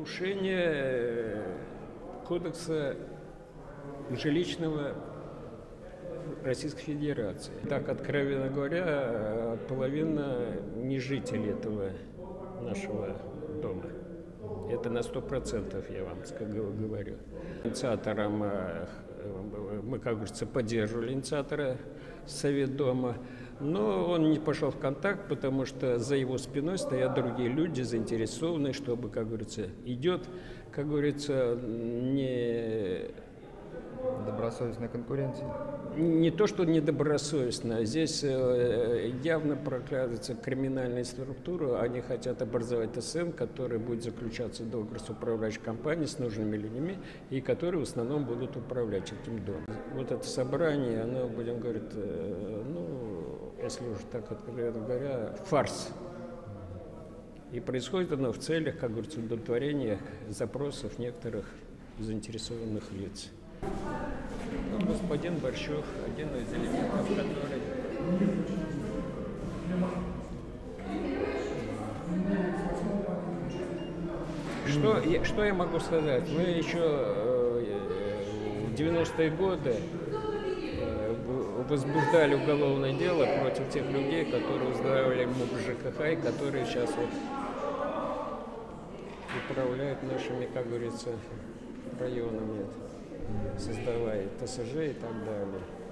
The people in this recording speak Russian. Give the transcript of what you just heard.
нарушение кодекса жилищного Российской Федерации. Так, откровенно говоря, половина не жители этого нашего дома. Это на 100% я вам говорю. Инициатором мы, как говорится, поддерживали инициатора Совет дома, но он не пошел в контакт, потому что за его спиной стоят другие люди, заинтересованные, чтобы, как говорится, идет, как говорится, не... Добросовестная конкуренция? Не то, что недобросовестно. Здесь явно прокладывается криминальная структура. Они хотят образовать ТСН, который будет заключаться договор с управляющей компанией, с нужными людьми, и которые в основном будут управлять этим домом. Вот это собрание, оно, будем говорить, ну, если уже так откровенно говоря, фарс. И происходит оно в целях, как говорится, удовлетворения запросов некоторых заинтересованных лиц. Ну, господин Борщев, один из элементов, который... Что я могу сказать? Мы еще в 90-е годы возбуждали уголовное дело против тех людей, которые устраивали МУП ЖКХ, и которые сейчас вот управляют нашими, как говорится, районами, создавая ТСЖ и так далее.